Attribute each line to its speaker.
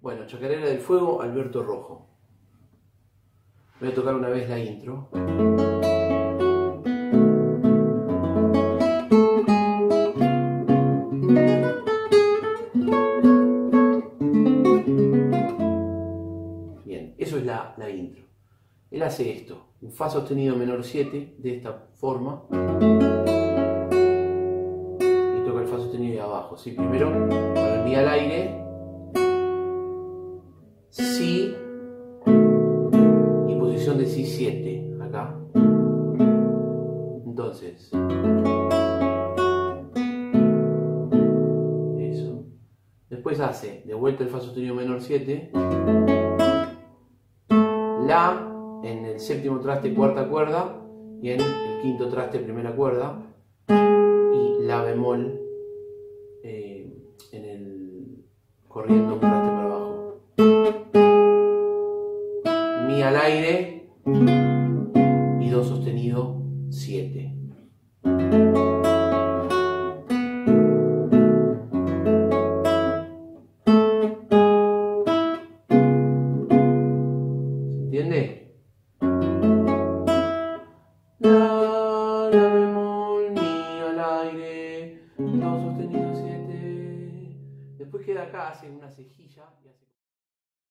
Speaker 1: Bueno, Chacarera del Fuego, Alberto Rojo. Voy a tocar una vez la intro. Bien, eso es la intro. Él hace esto, un Fa sostenido menor 7, de esta forma. Y toca el Fa sostenido de abajo, ¿sí? Primero, con el Mi al aire, Si, y posición de Si 7, acá. Entonces, eso. Después hace de vuelta el Fa sostenido menor 7, La en el séptimo traste cuarta cuerda y en el quinto traste primera cuerda, y La bemol en el corriendo un traste para abajo. Mi al aire y Do sostenido 7. ¿Entiende? La bemol, Mi al aire, Do sostenido 7. Después queda acá, hace una cejilla y hace...